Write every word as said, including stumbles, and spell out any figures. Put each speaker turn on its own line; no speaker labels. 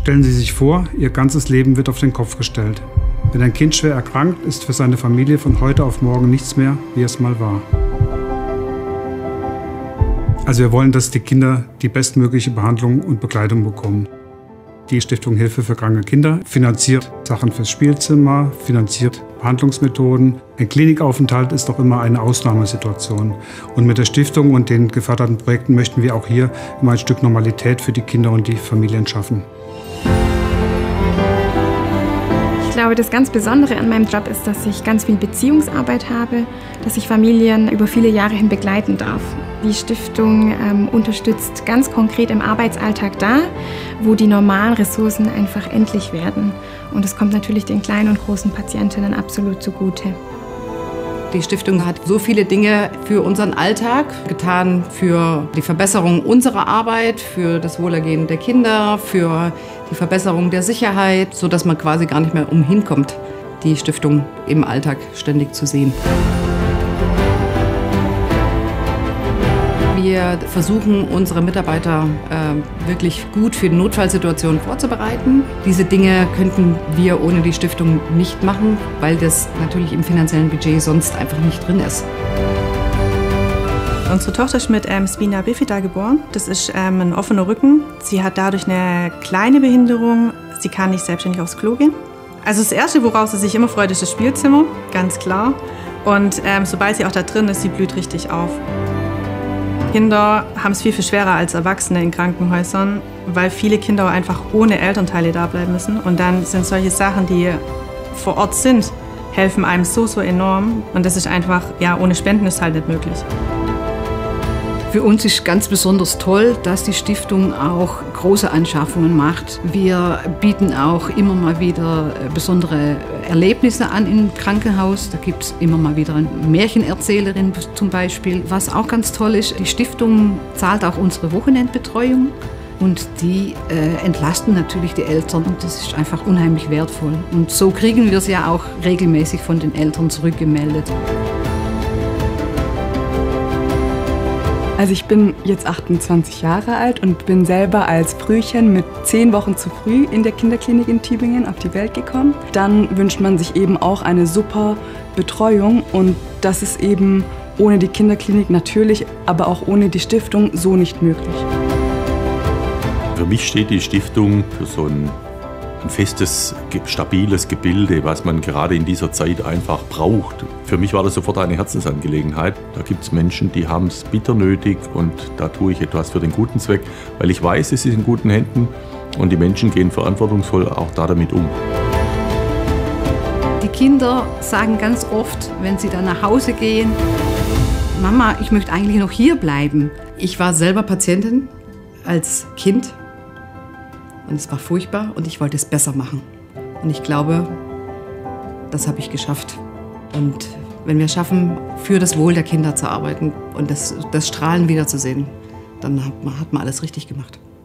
Stellen Sie sich vor, Ihr ganzes Leben wird auf den Kopf gestellt. Wenn ein Kind schwer erkrankt, ist für seine Familie von heute auf morgen nichts mehr, wie es mal war. Also wir wollen, dass die Kinder die bestmögliche Behandlung und Begleitung bekommen. Die Stiftung Hilfe für kranke Kinder finanziert Sachen fürs Spielzimmer, finanziert Behandlungsmethoden. Ein Klinikaufenthalt ist doch immer eine Ausnahmesituation. Und mit der Stiftung und den geförderten Projekten möchten wir auch hier immer ein Stück Normalität für die Kinder und die Familien schaffen.
Ich glaube, das ganz Besondere an meinem Job ist, dass ich ganz viel Beziehungsarbeit habe, dass ich Familien über viele Jahre hin begleiten darf. Die Stiftung ähm, unterstützt ganz konkret im Arbeitsalltag da, wo die normalen Ressourcen einfach endlich werden. Und es kommt natürlich den kleinen und großen Patientinnen absolut zugute.
Die Stiftung hat so viele Dinge für unseren Alltag getan, für die Verbesserung unserer Arbeit, für das Wohlergehen der Kinder, für die Verbesserung der Sicherheit, sodass man quasi gar nicht mehr umhin kommt, die Stiftung im Alltag ständig zu sehen. Wir versuchen, unsere Mitarbeiter äh, wirklich gut für Notfallsituationen vorzubereiten. Diese Dinge könnten wir ohne die Stiftung nicht machen, weil das natürlich im finanziellen Budget sonst einfach nicht drin ist.
Unsere Tochter ist mit ähm, Spina bifida geboren. Das ist ähm, ein offener Rücken. Sie hat dadurch eine kleine Behinderung. Sie kann nicht selbstständig aufs Klo gehen. Also das Erste, worauf sie sich immer freut, ist das Spielzimmer, ganz klar. Und ähm, sobald sie auch da drin ist, sie blüht richtig auf. Kinder haben es viel, viel schwerer als Erwachsene in Krankenhäusern, weil viele Kinder auch einfach ohne Elternteile da bleiben müssen. Und dann sind solche Sachen, die vor Ort sind, helfen einem so, so enorm. Und das ist einfach, ja, ohne Spenden ist halt nicht möglich.
Für uns ist ganz besonders toll, dass die Stiftung auch große Anschaffungen macht. Wir bieten auch immer mal wieder besondere Erlebnisse an im Krankenhaus. Da gibt es immer mal wieder eine Märchenerzählerin zum Beispiel. Was auch ganz toll ist, die Stiftung zahlt auch unsere Wochenendbetreuung. Und die äh, entlasten natürlich die Eltern und das ist einfach unheimlich wertvoll. Und so kriegen wir es ja auch regelmäßig von den Eltern zurückgemeldet.
Also ich bin jetzt achtundzwanzig Jahre alt und bin selber als Frühchen mit zehn Wochen zu früh in der Kinderklinik in Tübingen auf die Welt gekommen. Dann wünscht man sich eben auch eine super Betreuung und das ist eben ohne die Kinderklinik natürlich, aber auch ohne die Stiftung so nicht möglich.
Für mich steht die Stiftung für so ein ein festes, stabiles Gebilde, was man gerade in dieser Zeit einfach braucht. Für mich war das sofort eine Herzensangelegenheit. Da gibt es Menschen, die haben es bitter nötig und da tue ich etwas für den guten Zweck, weil ich weiß, es ist in guten Händen und die Menschen gehen verantwortungsvoll auch da damit um.
Die Kinder sagen ganz oft, wenn sie dann nach Hause gehen, Mama, ich möchte eigentlich noch hier bleiben.
Ich war selber Patientin als Kind. Und es war furchtbar und ich wollte es besser machen. Und ich glaube, das habe ich geschafft. Und wenn wir schaffen, für das Wohl der Kinder zu arbeiten und das, das Strahlen wiederzusehen, dann hat man, hat man alles richtig gemacht.